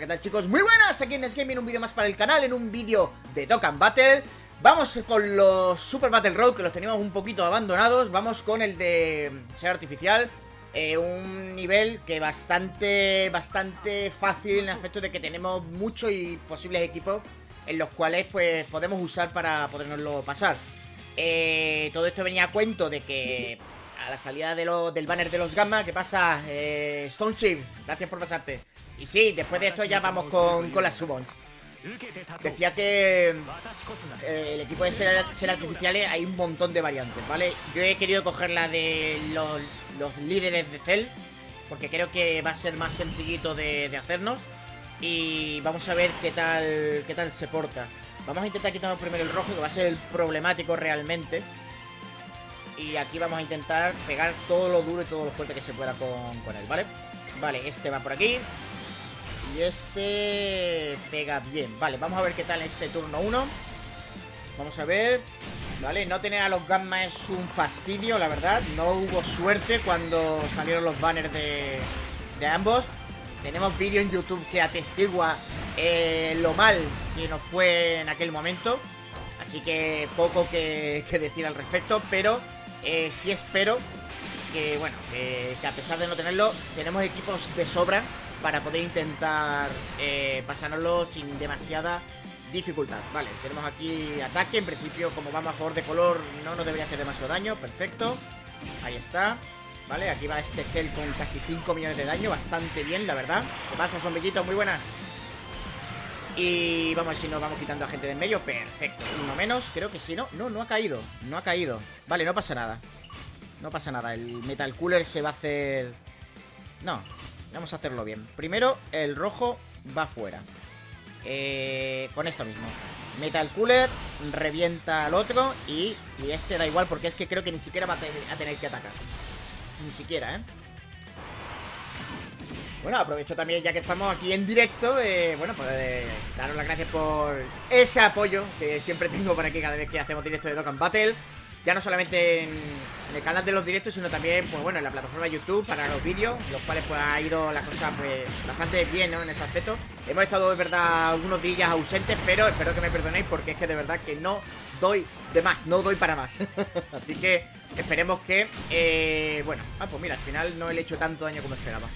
¿qué tal, chicos? Muy buenas, aquí en Nesgaming, un vídeo más para el canal, en un vídeo de Dokkan Battle. Vamos con los Super Battle Road, que los teníamos un poquito abandonados. Vamos con el de ser artificial, un nivel que bastante fácil, en el aspecto de que tenemos muchos y posibles equipos en los cuales pues podemos usar para podernoslo pasar. Todo esto venía a cuento de que a la salida de del banner de los Gamma, ¿qué pasa? Stone Chip, gracias por pasarte. Y sí, después de esto ya vamos con las summons. Decía que el equipo de ser artificiales hay un montón de variantes, ¿vale? Yo he querido coger la de los líderes de Cell, porque creo que va a ser más sencillito de hacernos. Y vamos a ver qué tal se porta. Vamos a intentar quitarnos primero el rojo, que va a ser el problemático realmente. Y aquí vamos a intentar pegar todo lo duro y todo lo fuerte que se pueda con él, ¿vale? Vale, este va por aquí. Y este pega bien. Vale, vamos a ver qué tal este turno 1. Vamos a ver. Vale, no tener a los Gamma es un fastidio, la verdad. No hubo suerte cuando salieron los banners de ambos. Tenemos vídeo en YouTube que atestigua lo mal que nos fue en aquel momento. Así que poco que decir al respecto. Pero sí espero que, bueno, que a pesar de no tenerlo, tenemos equipos de sobra para poder intentar pasárnoslo sin demasiada dificultad. Vale, tenemos aquí ataque. En principio, como vamos a favor de color, no nos debería hacer demasiado daño. Perfecto, ahí está. Vale, aquí va este Cell con casi 5 millones de daño. Bastante bien, la verdad. ¿Qué pasa, sombrillito? Muy buenas. Y vamos a ver si nos vamos quitando a gente de en medio. Perfecto, uno menos, creo que sí, ¿no? No ha caído, no ha caído. Vale, no pasa nada. No pasa nada, el Metal Cooler se va a hacer... No, vamos a hacerlo bien. Primero, el rojo va fuera. Con esto mismo. Metal Cooler revienta al otro y este da igual, porque es que creo que ni siquiera va a tener que atacar. Ni siquiera, ¿eh? Bueno, aprovecho también, ya que estamos aquí en directo, bueno, pues daros las gracias por ese apoyo que siempre tengo por aquí cada vez que hacemos directo de Dokkan Battle. Ya no solamente en el canal de los directos, sino también, pues bueno, en la plataforma de YouTube para los vídeos, los cuales pues ha ido la cosa pues bastante bien, ¿no? En ese aspecto. Hemos estado, de verdad, algunos días ausentes, pero espero que me perdonéis, porque es que de verdad que no doy de más, no doy para más. Así que esperemos que, bueno, pues mira, al final no le he hecho tanto daño como esperaba.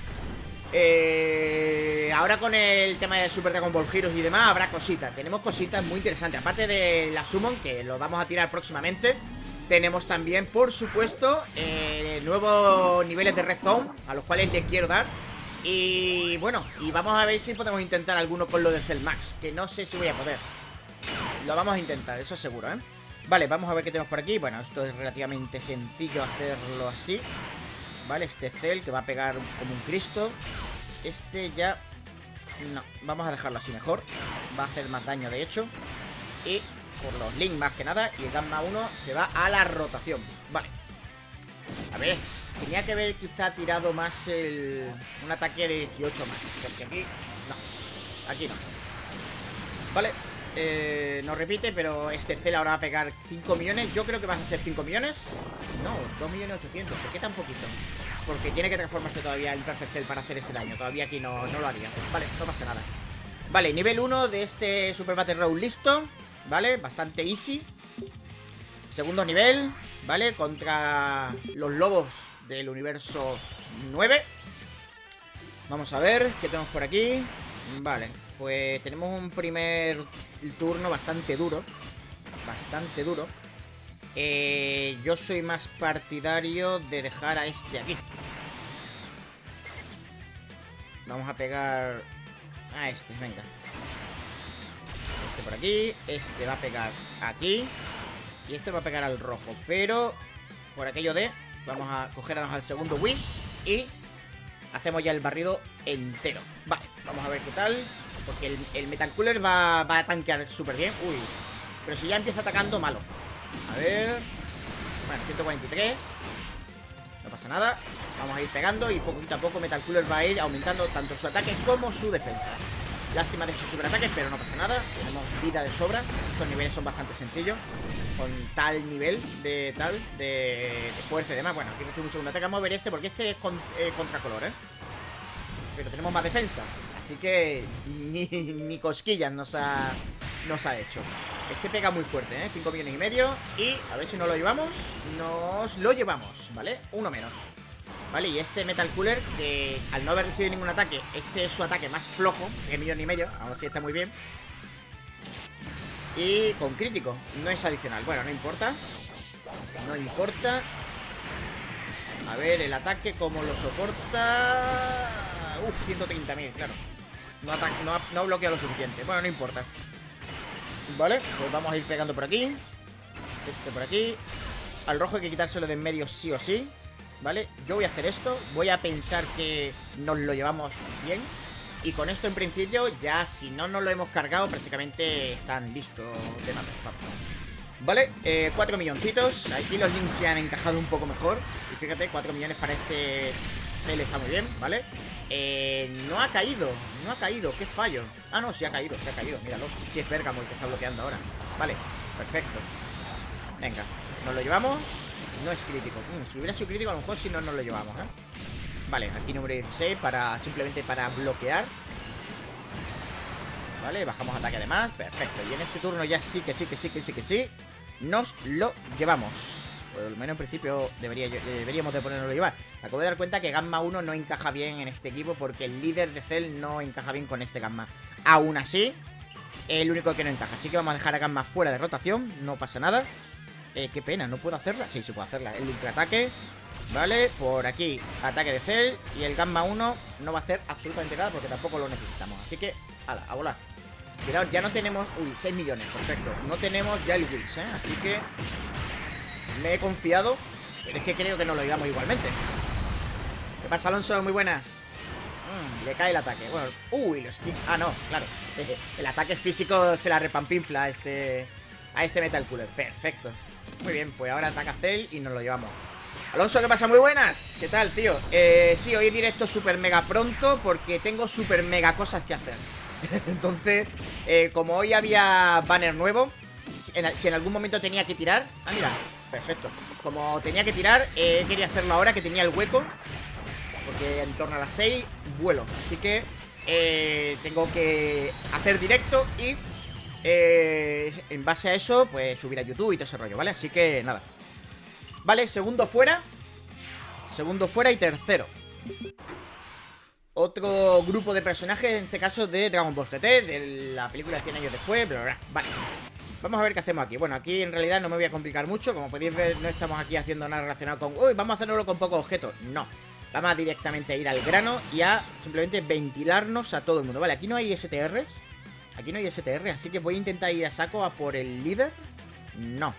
Ahora con el tema de Super Dragon Ball Heroes y demás habrá cositas. Tenemos cositas muy interesantes. Aparte de la Summon, que lo vamos a tirar próximamente, tenemos también, por supuesto, nuevos niveles de Red Zone, a los cuales les quiero dar. Y bueno, y vamos a ver si podemos intentar alguno con lo de Cell Max, que no sé si voy a poder. Lo vamos a intentar, eso seguro, ¿eh? Vale, vamos a ver qué tenemos por aquí. Bueno, esto es relativamente sencillo hacerlo así. Vale, este Cell que va a pegar como un Cristo. Este ya... No, vamos a dejarlo así mejor. Va a hacer más daño, de hecho. Y por los Link más que nada. Y el Gamma 1 se va a la rotación. Vale. A ver, tenía que haber quizá tirado más un ataque de 18 más. Porque aquí... No, aquí no. Vale. No repite, pero este Cell ahora va a pegar 5 millones. Yo creo que van a ser 5 millones. No, 2.800.000. ¿Por qué tan poquito? Porque tiene que transformarse todavía el Perfect Cell para hacer ese daño. Todavía aquí no lo haría. Vale, no pasa nada. Vale, nivel 1 de este Super Battle Road listo. Vale, bastante easy. Segundo nivel, vale, contra los lobos del universo 9. Vamos a ver qué tenemos por aquí. Vale, pues tenemos un primer turno bastante duro. Bastante duro. Yo soy más partidario de dejar a este aquí. Vamos a pegar a este, venga. Este por aquí. Este va a pegar aquí. Y este va a pegar al rojo. Pero por aquello de... Vamos a cogernos al segundo Wish y hacemos ya el barrido entero. Vale, vamos a ver qué tal. Porque el Metal Cooler va a tanquear súper bien. Uy, pero si ya empieza atacando, malo. A ver... Bueno, 143. No pasa nada. Vamos a ir pegando y poquito a poco Metal Cooler va a ir aumentando tanto su ataque como su defensa. Lástima de sus superataques, pero no pasa nada. Tenemos vida de sobra. Estos niveles son bastante sencillos. Con tal nivel de fuerza y demás. Bueno, aquí recibe un segundo ataque. Vamos a ver este, porque este es contracolor, ¿eh? Pero tenemos más defensa. Así que ni cosquillas nos ha hecho. Este pega muy fuerte, ¿eh? 5 millones y medio. Y a ver si nos lo llevamos. Nos lo llevamos, ¿vale? Uno menos. Vale, y este Metal Cooler, que al no haber recibido ningún ataque, este es su ataque más flojo, 3 millones y medio. Aún así está muy bien. Y con crítico, no es adicional. Bueno, no importa. No importa. A ver, el ataque como lo soporta. Uf, 130.000, claro. No bloquea lo suficiente. Bueno, no importa. Vale, pues vamos a ir pegando por aquí. Este por aquí. Al rojo hay que quitárselo de en medio sí o sí. Vale, yo voy a hacer esto. Voy a pensar que nos lo llevamos bien. Y con esto en principio ya si no nos lo hemos cargado prácticamente están listos de matar. Vale, 4 milloncitos. Aquí los links se han encajado un poco mejor. Y fíjate, 4 millones para este CL está muy bien, ¿vale? No ha caído, qué fallo. Ah, no, sí ha caído, míralo. Sí es Bergamo el que está bloqueando ahora. Vale, perfecto. Venga, nos lo llevamos. No es crítico. Si hubiera sido crítico a lo mejor si no nos lo llevamos, ¿eh? Vale, aquí número 16 simplemente para bloquear. Vale, bajamos ataque además, perfecto. Y en este turno ya sí que sí nos lo llevamos. Por lo menos en principio deberíamos de ponernoslo a llevar. Acabo de dar cuenta que Gamma 1 no encaja bien en este equipo porque el líder de Cell no encaja bien con este Gamma. Aún así, es el único que no encaja. Así que vamos a dejar a Gamma fuera de rotación, no pasa nada. Qué pena, ¿no puedo hacerla? Sí, sí puedo hacerla. El ultraataque, vale, por aquí ataque de Cell. Y el Gamma 1 no va a hacer absolutamente nada porque tampoco lo necesitamos. Así que, ala, a volar. Cuidado, ya no tenemos... Uy, 6 millones, perfecto. No tenemos ya el Wills, ¿eh? Así que me he confiado. Pero es que creo que nos lo llevamos igualmente. ¿Qué pasa, Alonso? Muy buenas. Le cae el ataque. Bueno, uy, los kicks. Ah, no, claro. El ataque físico se la repampinfla a este Metal Cooler. Perfecto. Muy bien, pues ahora ataca Cell y nos lo llevamos. Alonso, ¿qué pasa? Muy buenas. ¿Qué tal, tío? Sí, hoy directo super mega pronto porque tengo super mega cosas que hacer. Entonces, como hoy había banner nuevo, si en algún momento tenía que tirar... Ah, mira, perfecto. Como tenía que tirar, quería hacerlo ahora que tenía el hueco. Porque en torno a las 6 vuelo. Así que tengo que hacer directo y en base a eso, pues subir a YouTube y todo ese rollo, ¿vale? Así que nada. Vale, segundo fuera y tercero. Otro grupo de personajes, en este caso de Dragon Ball GT, de la película 100 años después, bla, bla, bla. Vale, vamos a ver qué hacemos aquí. Bueno, aquí en realidad no me voy a complicar mucho. Como podéis ver, no estamos aquí haciendo nada relacionado con... Uy, vamos a hacerlo con pocos objetos. No, vamos a directamente ir al grano y a simplemente ventilarnos a todo el mundo. Vale, aquí no hay STRs. Aquí no hay STR, así que voy a intentar ir a saco a por el líder. No.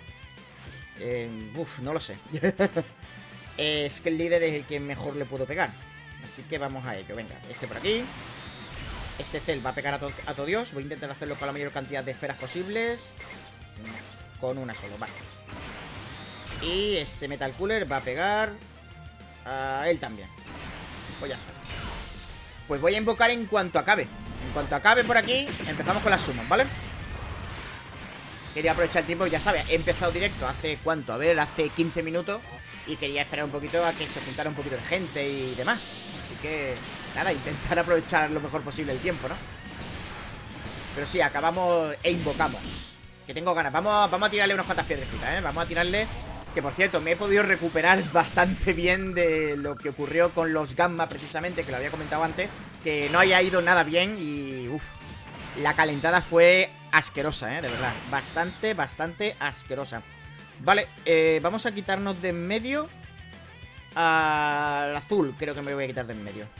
No lo sé. Es que el líder es el que mejor le puedo pegar. Así que vamos a ello, venga. Este por aquí. Este Cell va a pegar a todo Dios. Voy a intentar hacerlo con la mayor cantidad de esferas posibles. Con una solo, vale. Y este Metal Cooler va a pegar a él también. Pues ya está. Pues voy a invocar en cuanto acabe. En cuanto acabe por aquí, empezamos con las summons, ¿vale? Quería aprovechar el tiempo, ya sabes, he empezado directo hace ¿cuánto? A ver, hace 15 minutos. Y quería esperar un poquito a que se juntara un poquito de gente y demás. Así que, nada, intentar aprovechar lo mejor posible el tiempo, ¿no? Pero sí, acabamos e invocamos. Que tengo ganas, vamos a tirarle unas cuantas piedrecitas, ¿eh? Vamos a tirarle... Que por cierto, me he podido recuperar bastante bien de lo que ocurrió con los Gamma precisamente, que lo había comentado antes. Que no haya ido nada bien y... Uf, la calentada fue asquerosa, de verdad. Bastante asquerosa. Vale, vamos a quitarnos de en medio al azul, creo que me voy a quitar de en medio.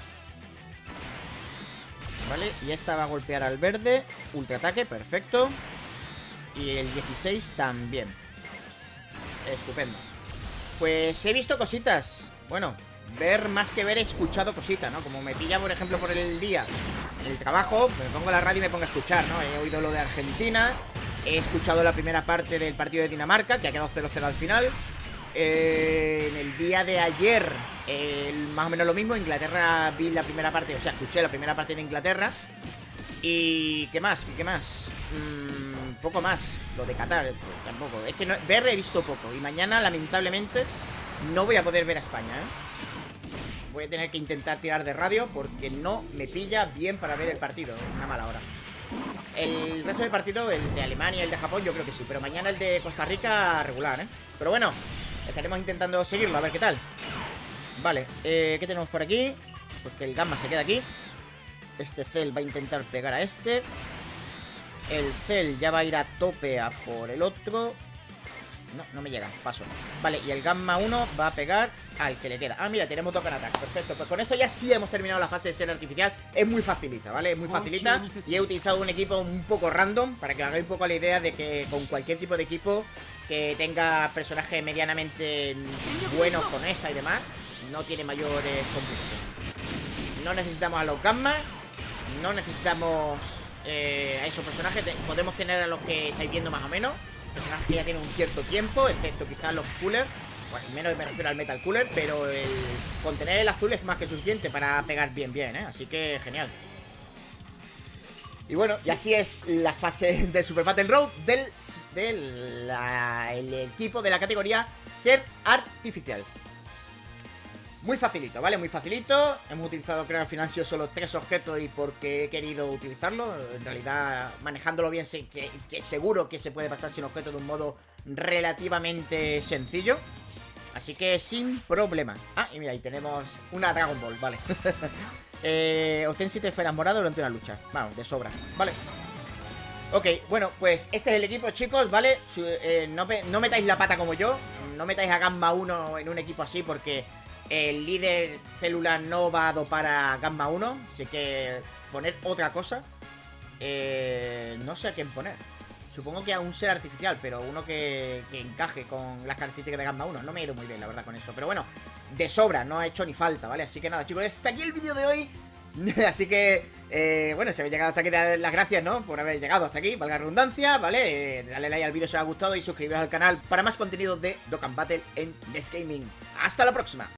Vale, y esta va a golpear al verde. Ultraataque, perfecto. Y el 16 también. Estupendo. Pues he visto cositas. Bueno, ver más que ver, he escuchado cositas, ¿no? Como me pilla, por ejemplo, por el día en el trabajo, me pongo la radio y me pongo a escuchar, ¿no? He oído lo de Argentina. He escuchado la primera parte del partido de Dinamarca, que ha quedado 0-0 al final. En el día de ayer, más o menos lo mismo. Inglaterra, vi la primera parte, o sea, escuché la primera parte de Inglaterra. ¿Y qué más? Poco más. Lo de Qatar, pues, tampoco. Es que no, ver he visto poco. Y mañana, lamentablemente, no voy a poder ver a España, ¿eh? voy a tener que intentar tirar de radio porque no me pilla bien para ver el partido. Es una mala hora. El resto de partidos, el de Alemania y el de Japón, yo creo que sí. Pero mañana el de Costa Rica, regular, ¿eh? Pero bueno, estaremos intentando seguirlo, a ver qué tal. Vale, ¿qué tenemos por aquí? Pues que el Gamma se queda aquí. Este Cell va a intentar pegar a este. El Cell ya va a ir a tope a por el otro. No, no me llega, paso. Vale, y el Gamma 1 va a pegar al que le queda. Ah, mira, tenemos Dokkan Attack, perfecto. Pues con esto ya sí hemos terminado la fase de ser artificial. Es muy facilita, ¿vale? Es muy facilita. Y he utilizado un equipo un poco random para que hagáis un poco la idea de que con cualquier tipo de equipo que tenga personajes medianamente buenos con esta y demás, no tiene mayores complicaciones. No necesitamos a los Gamma, no necesitamos a esos personajes. Podemos tener a los que estáis viendo más o menos. Personajes que ya tienen un cierto tiempo, excepto quizás los Cooler. Bueno, menos me refiero al Metal Cooler, pero con tener el azul es más que suficiente para pegar bien, ¿eh? Así que genial. Y bueno, y así es la fase del Super Battle Road del equipo de la categoría Ser Artificial. Muy facilito, ¿vale? Muy facilito. Hemos utilizado, creo, al final han sido solo 3 objetos y porque he querido utilizarlo. En realidad, manejándolo bien, sé que seguro que se puede pasar sin objeto de un modo relativamente sencillo. Así que sin problema. Ah, y mira, ahí tenemos una Dragon Ball, vale. Obtén 7 esferas moradas durante una lucha. Vamos, de sobra, vale. Ok, bueno, pues este es el equipo, chicos, ¿vale? No metáis la pata como yo. No metáis a Gamma 1 en un equipo así porque el líder célula no va a dopar a Gamma 1. Así que poner otra cosa. No sé a quién poner. Supongo que a un ser artificial, pero uno que encaje con las características de Gamma 1. No me he ido muy bien, la verdad, con eso. Pero bueno, de sobra, no ha hecho ni falta, ¿vale? Así que nada, chicos, hasta aquí el vídeo de hoy. Así que, bueno, si habéis llegado hasta aquí, darle las gracias, ¿no? Por haber llegado hasta aquí, valga la redundancia, ¿vale? Dale like al vídeo si os ha gustado y suscribiros al canal para más contenido de Dokkan Battle en Next Gaming. ¡Hasta la próxima!